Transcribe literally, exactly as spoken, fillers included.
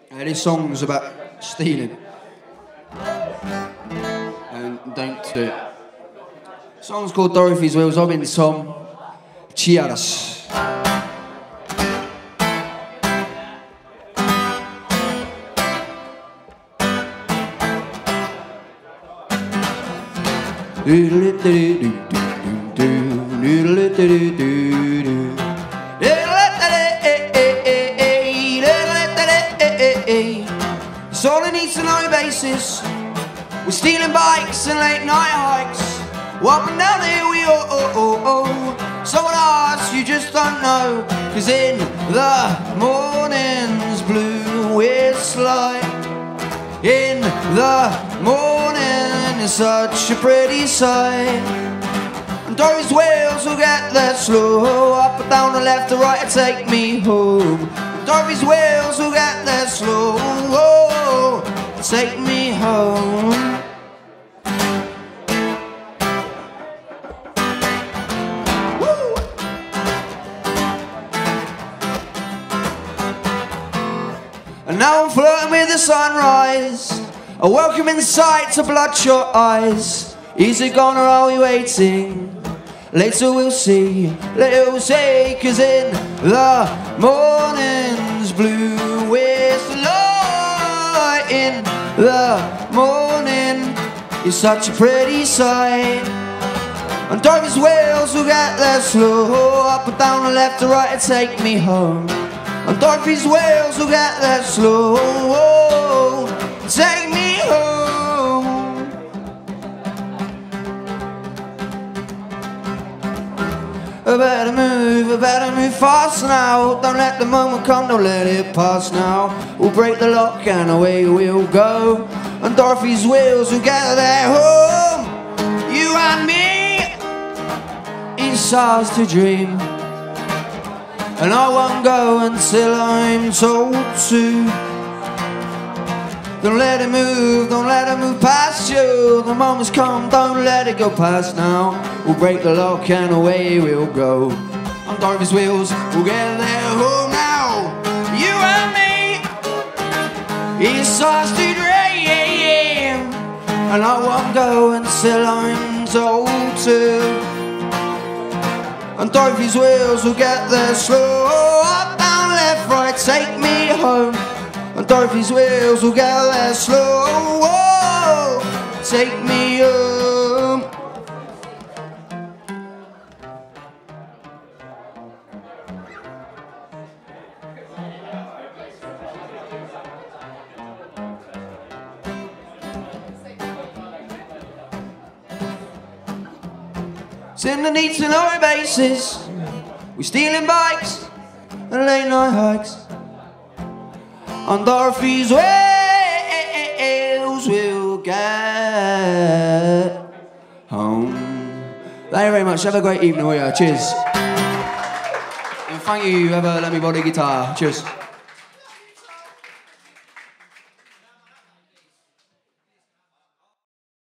Uh, this song's about stealing. And don't do it. The song's called Dorothy's Wheels. I've been Tom Chiaras. It's all it needs to know basis. We're stealing bikes and late night hikes. Up and down the hill we oh oh oh oh. Someone asks, you just don't know. Cause in the morning's blue we're slight. In the morning is such a pretty sight. And Dorothy's wheels will get there slow. Up and down the left or right and take me home. Dorothy's wheels will get there slow. Oh, take me home. Woo. And now I'm flirting with the sunrise, a welcoming sight to bloodshot eyes. Is it gone or are we waiting? Later we'll see, later we'll see. Cause in the morning's blue we're light. In the morning is such a pretty sight. And Dorothy's wheels will get there slow. Up and down the left or right and take me home. And Dorothy's wheels will get there slow. Take me home. I better move, I better move fast now. Don't let the moment come, don't let it pass now. We'll break the lock and away we'll go. And Dorothy's wheels will get there home. You and me, it's ours to dream. And I won't go until I'm told to. Don't let it move, don't let it move past you. The moment's come, don't let it go past now. We'll break the lock and away we'll go. On Dorothy's wheels, we'll get there home now. You and me, it's ours to dream. And I won't go until I'm told to. And Dorothy's wheels will get there slow. Up, down, left, right, take me home. And Dorothy's wheels will get there slow. Whoa, take me home. It's in the need to know basis. We're stealing bikes and late night hikes. On Dorothy's wheels we'll get home. Thank you very much. Have a great evening, will you? Cheers. And thank you, whoever let me borrow the guitar. Cheers.